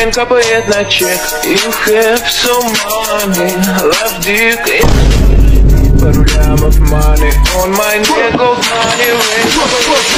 хрен капает на чек. You have some money, love dick. Пару лямов money on my neck, gold money ring.